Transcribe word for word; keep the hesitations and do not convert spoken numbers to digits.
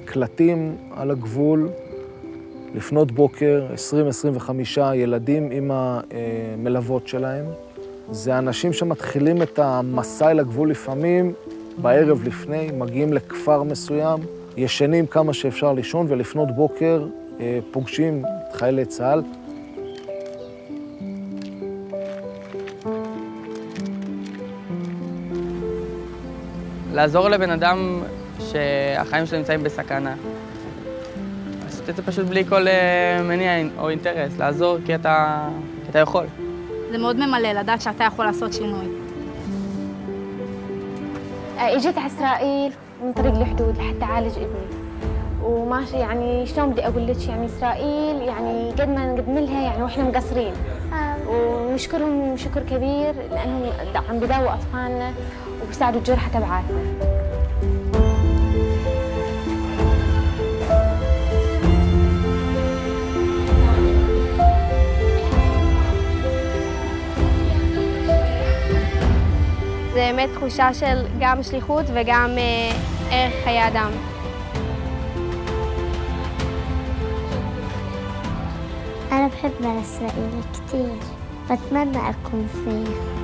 מקלטים על הגבול, לפנות בוקר, עשרים עד עשרים וחמישה ילדים עם המלוות שלהם. זה אנשים שמתחילים את המסע אל הגבול לפעמים, בערב לפני, מגיעים לכפר מסוים, ישנים כמה שאפשר לישון, ולפנות בוקר פוגשים את חיילי צה"ל. לעזור לבן אדם שהחיים שלו נמצאים בסכנה. לעשות את זה פשוט בלי כל מניע או אינטרס, לעזור כי אתה, כי אתה יכול. זה מאוד ממלא לדעת שאתה יכול לעשות שינוי. اجيت على اسرائيل من طريق الحدود لحتى اعالج ابني وماشي يعني شلون بدي اقول لك يعني اسرائيل يعني قد ما نقدم لها يعني واحنا مقصرين ونشكرهم شكر كبير لانهم عم بداووا اطفالنا وبيساعدوا الجرحى تبعاتنا. זה באמת תחושה של גם שליחות וגם ערך חיי אדם. أنا بحب إسرائيل كتير، بتمنى أكون فيه.